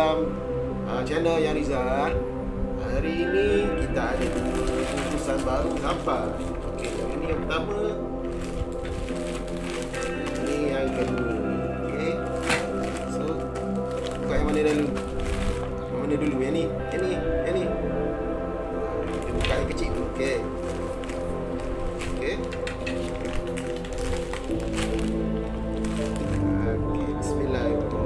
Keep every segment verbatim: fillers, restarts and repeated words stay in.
dalam uh, channel Yang Rizal. Hari ini kita ada keputusan baru sampai. Okey, yang ini yang pertama. Ini yang kedua. Okey. So, buka yang mana dulu? Yang mana dulu? Yang ni, yang ni, yang ni. Kita buka yang kecil tu. Okey. Okey. Okey, bismillahirrahmanirrahim.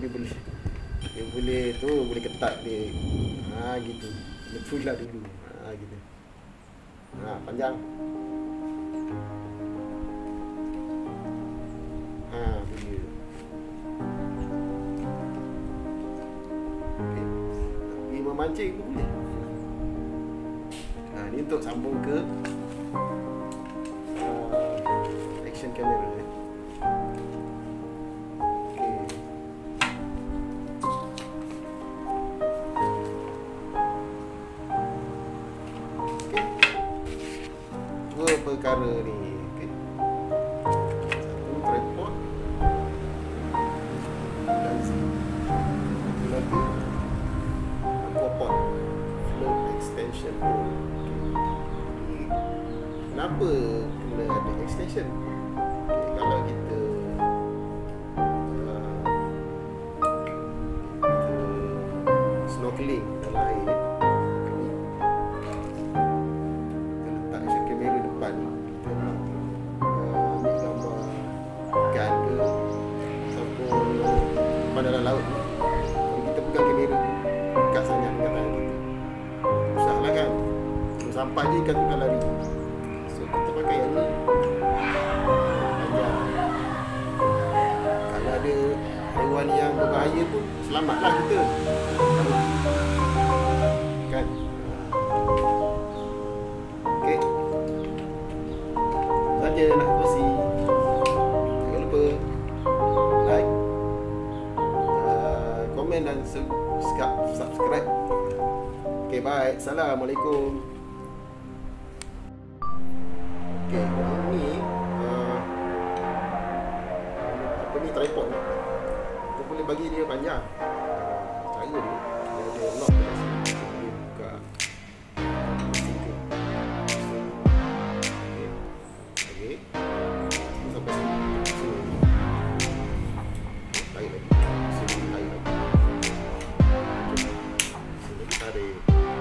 boleh dia boleh tu boleh ketat dia. Ha gitu. Betul lah dulu. Ha gitu. Ha panjang. Ha dia. Okey. Ni memancing pun boleh. Ha ni untuk sambung ke uh, action camera eh. Perkara ni, okey. Satu tripod dan satu lagi aquapod float extension pole. Okay. Kenapa kena ada extension? Okay, kalau kita uh, kita snorkeling dalam air, dalam laut ni, kalau kita pegang kamera dekat sangat dengan tangan kita, susah lah kan. Kalau sampai je ikan tu dah lari. So kita pakai yang ni panjang. Kalau ada haiwan yang berbahaya pun selamatlah kita kan. Okey, saja nak kongsi. Jangan lupa like, komen dan subscribe. Okay, bye. Assalamualaikum. Okay, yang ni uh, apa ni, tripod ni, kita boleh bagi dia panjang. Cara ni dia ada lock kat sini, dia buka stiker. Okay, okay, sampai sini. Tarik lagi. Sini tarik lagi. Tarik.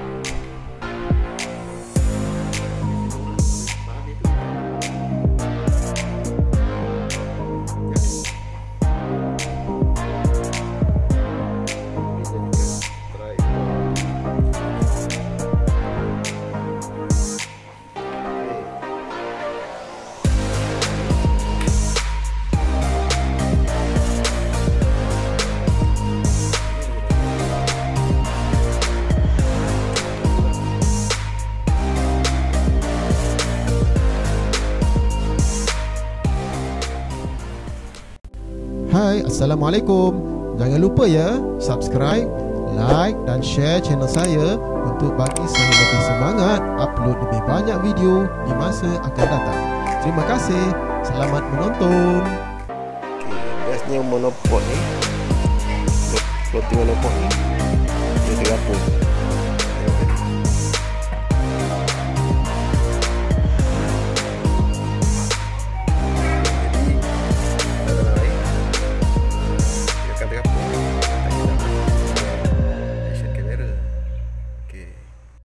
Hai, Assalamualaikum. Jangan lupa ya, subscribe, like dan share channel saya untuk bagi saya lebih semangat upload lebih banyak video di masa akan datang. Terima kasih. Selamat menonton. Okay, bestnya monopod ni, floating monopod ni, dia terapung.